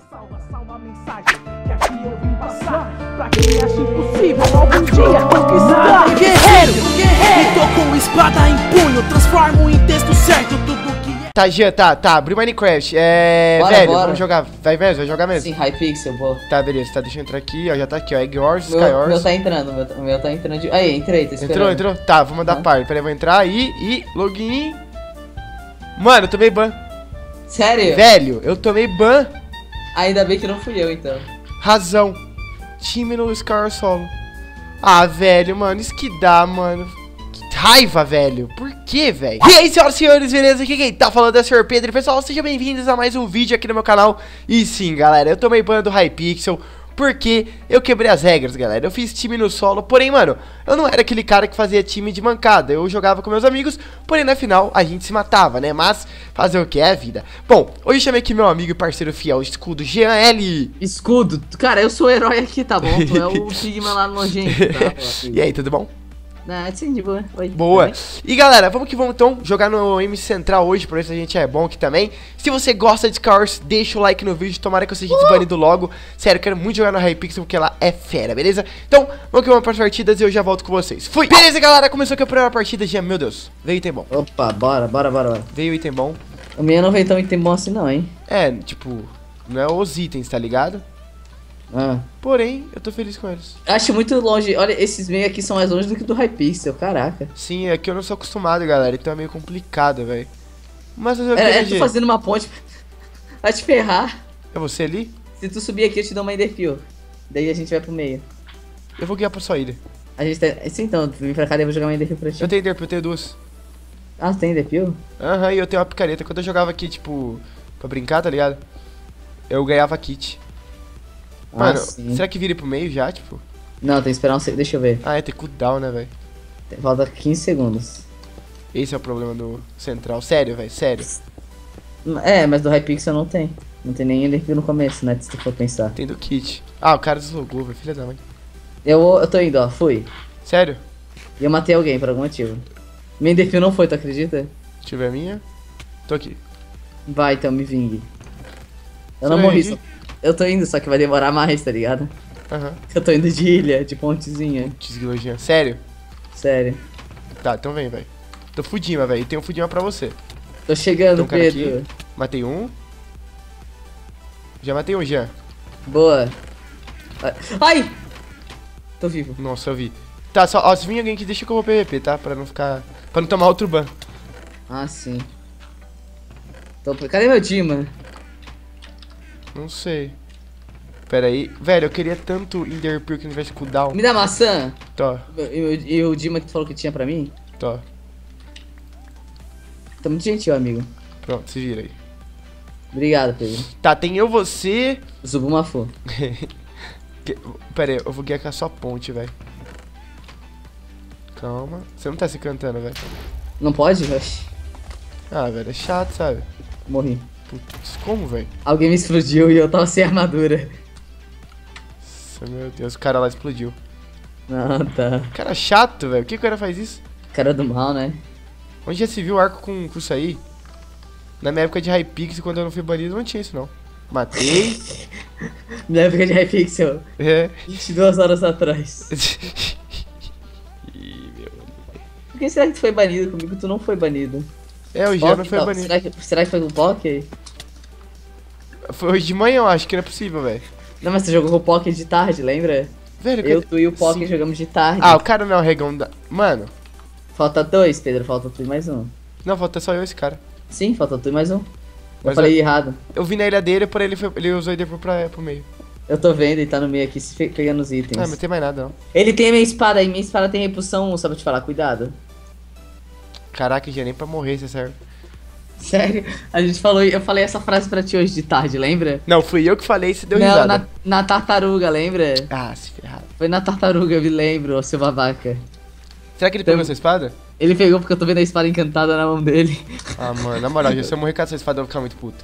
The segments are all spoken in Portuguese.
Salva a mensagem que aqui eu vim passar. Pra quem acha impossível algum dia conquistar. Guerreiro, guerreiro, tô com espada em punho, transformo em texto certo tudo que é. Tá, Jean, tá, abri Minecraft. Bora, velho, bora. vamos jogar. Vai jogar mesmo? Sim, Hypixel, boa. Tá, beleza, tá, deixa eu entrar aqui, ó, já tá aqui, ó, Egg Wars, Sky Meu Wars. tá entrando, o meu tá entrando de... Aí, entrei, tá esperando. Entrou? Tá, vou mandar par. Peraí, vou entrar aí e login. Mano, eu tomei ban. Sério? Velho, eu tomei ban. Ainda bem que não fui eu, então. Razão. Time no Scar solo. Ah, velho, mano, isso que dá, mano. Que raiva, velho. Por que, velho? E aí, senhoras e senhores, beleza? Aqui quem tá falando é o Sr. Pedro. Pessoal, sejam bem-vindos a mais um vídeo aqui no meu canal. E sim, galera, eu tomei ban do Hypixel porque eu quebrei as regras, galera. Eu fiz time no solo, porém, mano, eu não era aquele cara que fazia time de mancada. Eu jogava com meus amigos, porém, na final, a gente se matava, né? Mas fazer o que é a vida. Bom, hoje chamei aqui meu amigo e parceiro fiel, Escudo, Jean L. Escudo? Cara, eu sou o herói aqui, tá bom? Tu é o Pigman lá nojento, tá? E aí, tudo bom? Ah, sim, de boa. Oi, Boa. E galera, vamos que vamos então jogar no MC Central hoje, pra ver se a gente é bom aqui também. Se você gosta de Sky Wars, deixa o like no vídeo, tomara que eu seja desbanido logo. Sério, eu quero muito jogar no Hypixel porque lá é fera, beleza? Então, vamos que vamos para as partidas e eu já volto com vocês. Fui! Beleza, galera, começou aqui a primeira partida, já, meu Deus. Veio item bom. Opa, bora. Veio item bom. O meu não veio tão item bom assim não, hein? É, tipo, não é os itens, tá ligado? Ah. Porém, eu tô feliz com eles. Acho muito longe. Olha, esses meios aqui são mais longe do que do Hypixel, caraca. Sim, é que eu não sou acostumado, galera, então é meio complicado, velho. Mas eu Eu tô fazendo uma ponte. Vai te ferrar. É você ali? Se tu subir aqui, eu te dou uma enderpeel. Daí a gente vai pro meio. Eu vou guiar pra sua ilha. A gente tá... Sim, então, tu vem pra cá e eu vou jogar uma enderpeel pra ti. Eu tenho Enderpeel, eu tenho duas. Ah, tu tem enderpeel? Aham, e eu tenho uma picareta. Quando eu jogava aqui, tipo, pra brincar, tá ligado? Eu ganhava kit. Mano, sim. será que vira pro meio já, tipo? Não, tem que esperar um segundo. Deixa eu ver. Ah, é ter cooldown, né, velho? Falta 15 segundos. Esse é o problema do Central. Sério, velho, sério. É, mas do Hypixel não tem. Não tem nem enderpeel no começo, né? Se tu for pensar. Tem do kit. Ah, o cara deslogou, velho, filha da mãe. Eu tô indo, ó. Fui. Sério? E eu matei alguém por algum motivo. Minha enderpeel não foi, tu acredita? Deixa eu ver a minha. Tô aqui. Vai, então, me vingue. Eu Você não vai morri, ir? só... Eu tô indo, só que vai demorar mais, tá ligado? Aham. Eu tô indo de ilha, de pontezinha. Desguilojinha. Sério? Sério. Tá, então vem, velho. Tô fudima, velho. E tem um fudima pra você. Tô chegando, Tem um cara Pedro. aqui. Matei um. Já matei um, já. Boa. Ai! Tô vivo. Nossa, eu vi. Tá, só, ó, se vir alguém aqui, deixa que eu vou PVP, tá? Pra não ficar... Pra não tomar outro ban. Ah, sim. Cadê meu Dima? Não sei. Pera aí. Velho, eu queria tanto Enderpeel que não tivesse cooldown. Me dá maçã? Tô, E o Dima que tu falou que tinha pra mim? tô. Tá muito gentil, amigo. Pronto, se vira aí. Obrigado, Pedro. Tá, tem eu, você... Zubumafu. Pera aí, eu vou guiar com a sua ponte, velho. Calma. Você não tá se cantando, velho. Não pode? Oxi. Ah, velho, é chato, sabe? Morri. Putz, como, velho? Alguém me explodiu e eu tava sem armadura. Nossa, meu Deus, o cara lá explodiu. Ah, tá. Cara chato, velho. Por que o cara faz isso? Cara do mal, né? Onde já se viu arco com isso aí? Na minha época de Hypixel, quando eu não fui banido, não tinha isso, não. Matei. Na época de Hypixel. É. 22 horas atrás. Ih, meu. Por que será que tu foi banido? Comigo tu não foi banido. É, o Jean não foi Não, banido. será que foi com o Poké? Foi hoje de manhã, eu acho que não é possível, velho. Não, mas você jogou com o Poké de tarde, lembra? Velho, Eu, cadê- tu e o Poké Sim. jogamos de tarde. Ah, o cara não é o regão da... Mano, Falta 2, Pedro. Falta tu e mais um. não, falta só eu e esse cara. Sim, falta tu e mais um. Eu Mas falei errado. Eu vi na ilha dele, porém ele usou o Enderpeel pro meio. Eu tô vendo, ele tá no meio aqui pegando os itens. Ah, mas não tem mais nada, não. Ele tem a minha espada e minha espada tem repulsão, só pra te falar, cuidado. Caraca, já nem pra morrer você serve. Sério? A gente falou, eu falei essa frase pra ti hoje de tarde, lembra? Não, fui eu que falei e você deu Não, risada. na tartaruga, lembra? Ah, se ferrar. Foi na tartaruga, eu me lembro, ô seu babaca. Será que ele pegou essa espada? Ele pegou porque eu tô vendo a espada encantada na mão dele. Ah, mano, na moral, se eu morrer com essa espada eu vou ficar muito puto.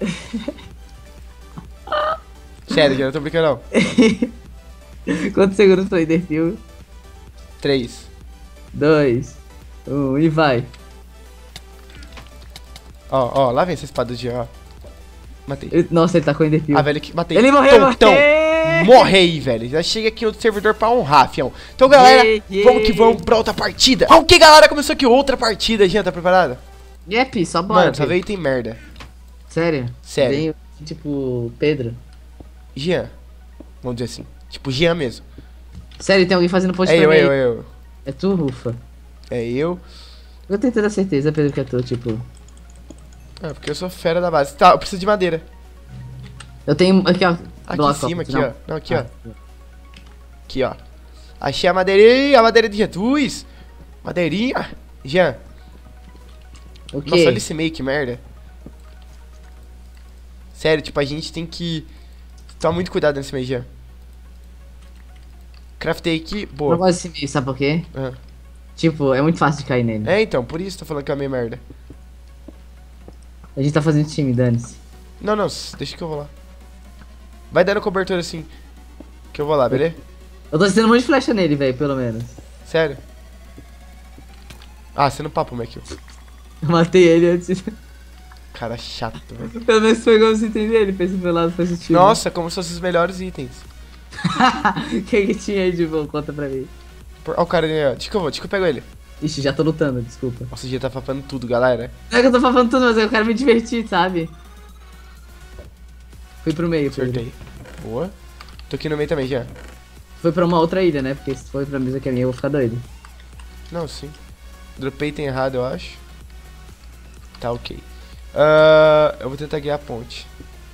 Sério, já não tô brincando não. Quantos segundos foi, Enderpeel? 3. 2, 1 e vai. Ó, lá vem essa espada do Jean, ó. Matei. Nossa, ele tá com o Enderpeel. Ah, velho, que matei. Ele morreu, Então, morre aí, velho. Já chega aqui no outro servidor pra honrar, fião. Então, galera, vamos que vamos pra outra partida. Ok, galera, começou aqui outra partida. Jean, tá preparada? Yep, só bora. Mano, só veio tem merda. Sério? Sério. Veio, tipo, Pedro. Jean. Vamos dizer assim. Tipo, Jean mesmo. Sério, tem alguém fazendo post É pra mim. eu. É tu, Rufa? É eu. Eu tenho toda certeza, Pedro, que é tu, tipo... Ah, porque eu sou fera da base. Tá, eu preciso de madeira. Eu tenho... Aqui, ó. Aqui bloco, em cima, aqui, não. ó. Não, aqui, ó. Aqui, ó. Achei a madeirinha, a madeira de Jesus. Madeirinha. Jean. O quê? Nossa, olha esse meio, que merda. Sério, tipo, a gente tem que tomar muito cuidado nesse meio, Jean. Craftei aqui, Não boa. gosto desse meio, sabe por quê? Ah. Tipo, é muito fácil de cair nele. É, então, por isso tô falando que é meio merda. A gente tá fazendo time, dane-se. Não, deixa que eu vou lá. Vai dando cobertura assim, que eu vou lá, beleza? Eu tô tendo um monte de flecha nele, velho, pelo menos. Sério? Ah, você não papo, Mac. Eu matei ele antes. Cara chato, velho. Pelo menos foi como você entender, ele fez o meu lado positivo. Nossa, como se fossem os melhores itens. O que tinha aí de bom? Conta pra mim. Ó o cara ali, ó. Deixa que eu pego ele. Ixi, já tô lutando, desculpa. Nossa, o dia tá papando tudo, galera. Não é que eu tô falando tudo, mas eu quero me divertir, sabe? Fui pro meio, Pedro. Acertei. Boa. Tô aqui no meio também, já. Foi pra uma outra ilha, né? Porque se for pra mesa que é minha, eu vou ficar doido. Não, sim. Dropei item errado, eu acho. Tá, ok. Eu vou tentar guiar a ponte.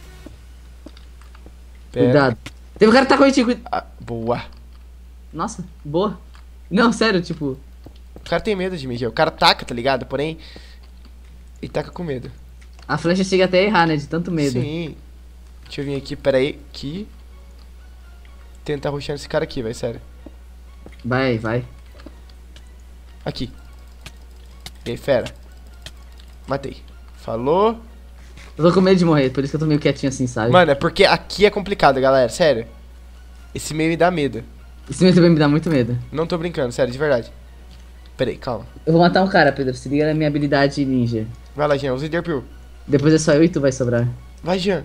Pera. Cuidado. Tem um cara que tá contigo. Ah, boa. Nossa, boa. Não, sério, tipo... O cara tem medo de mim, já. O cara taca, tá ligado? Porém, ele taca com medo. A flecha chega até a errar, né? De tanto medo. Sim. Deixa eu vir aqui, pera aí. Aqui. Tentar rushar esse cara aqui, vai, sério. Vai. Aqui. E aí, fera. Matei. Falou. Eu tô com medo de morrer, por isso que eu tô meio quietinho assim, sabe? Mano, é porque aqui é complicado, galera, sério. Esse meio me dá medo. Esse meio também me dá muito medo. Não tô brincando, sério, de verdade. Pera aí, calma. Eu vou matar um cara, Pedro. Se liga na minha habilidade ninja. Vai lá, Jean, usa Enderpeel. Depois é só eu e tu vai sobrar. Vai, Jean.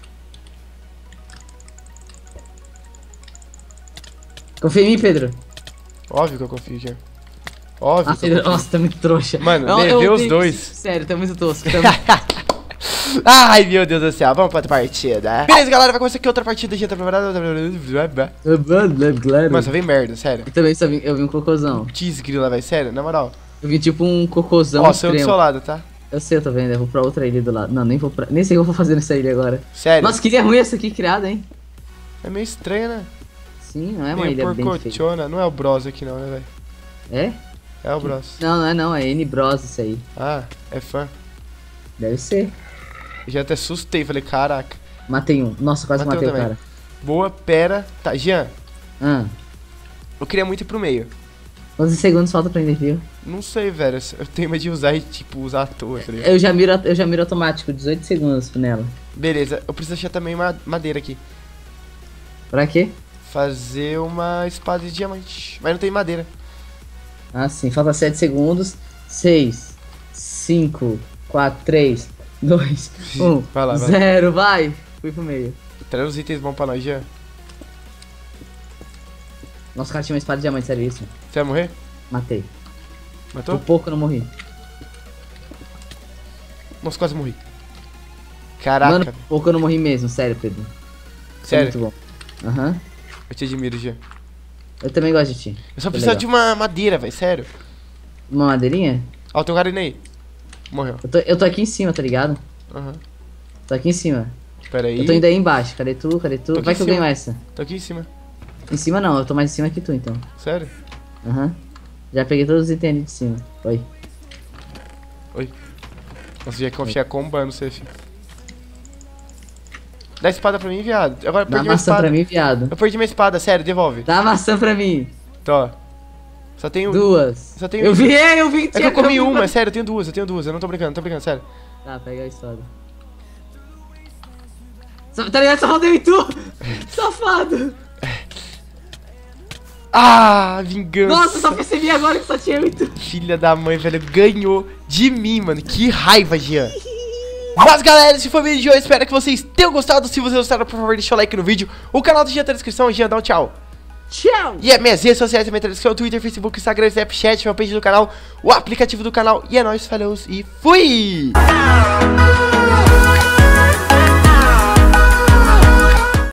Confia em mim, Pedro. Óbvio que eu confio, Jean. Óbvio Ah, que eu Pedro, confio. nossa, tá muito trouxa. Mano, Eu levei os odeio dois. isso. Sério, tá muito tosco. Ai, meu Deus do céu, vamos pra outra partida. Beleza, galera, vai começar aqui outra partida, Jean, tá preparado? Mano, só vem merda, sério. Eu também eu vi um cocôzão. Cheese grila, vai, sério, na moral. Eu vi tipo um cocôzão Ó, sou eu do seu extremo. lado, tá? Eu sei, eu tô vendo. Eu vou pra outra ilha do lado. Não, nem sei o que eu vou fazer nessa ilha agora. Sério. Nossa, que ilha ruim essa aqui criada, hein? É meio estranho, né? Sim, não é uma Tem ilha o bem feita. porcochona, não é o Bros aqui não, né, velho? É? É o Bros. Não, não é não. É N-Bros isso aí. Ah, é fã. Deve ser. Eu já até assustei, falei, caraca. Matei um. Nossa, quase Matei matei o também. cara. Boa, pera. Tá, Jean, Ah, eu queria muito ir pro meio. quantos segundos falta pra Enderpeel? Não sei, velho, eu tenho medo de usar e, tipo, usar à toa, tá ligado? Eu já miro automático, 18 segundos nela. Beleza, eu preciso achar também madeira aqui. Pra quê? Fazer uma espada de diamante. Mas não tem madeira. Ah, sim. Falta 7 segundos. 6, 5, 4, 3, 2, 1, Vai lá, vai. 0, vai! Fui pro meio. Traz os itens bons pra nós, Jean. Nossa, cara tinha uma espada de diamante, sério isso? Você vai morrer? Matei. Matou? Por pouco eu não morri. Nossa, quase morri. Caraca, Mano, velho. por pouco eu não morri mesmo, sério, Pedro. Isso é Sério, muito bom. Aham. eu te admiro, Jean. Eu também gosto de ti. Eu só Foi preciso legal. de uma madeira, velho, sério. Uma madeirinha? Ó, tem um cara indo aí. Morreu. Eu tô aqui em cima, tá ligado? Aham. Tô aqui em cima. Pera aí. Eu tô indo aí embaixo. Cadê tu? Cadê tu? Tô Vai aqui que eu em cima. ganho essa. Tô aqui em cima. Em cima não, eu tô mais em cima que tu então. Sério? Aham. Já peguei todos os itens ali de cima. Oi. Nossa, já confia combando você, filho. Dá a espada pra mim, viado. Agora eu Dá perdi minha maçã espada. pra mim, viado. Eu perdi minha espada, sério, devolve. Dá maçã pra mim. Tô. Só tenho. Duas. Só tenho. Eu vi que É que tinha eu comi como- uma, é sério, eu tenho duas, eu não tô brincando, sério. Tá, pega a história. Tá ligado? Só falta eu e tu! Safado! Ah, vingança. Nossa, só percebi agora que só tinha eu e tu. Filha da mãe, velho, ganhou de mim, mano. Que raiva, Jean. Mas galera, esse foi o vídeo de hoje, espero que vocês tenham gostado. Se vocês gostaram, por favor, deixa o like no vídeo. O canal do Jean tá na descrição. Jean, dá um tchau. Tchau! E as minhas redes sociais também tá na descrição: Twitter, Facebook, Instagram, Snapchat, fanpage do canal, o aplicativo do canal. E é nóis, falou e fui!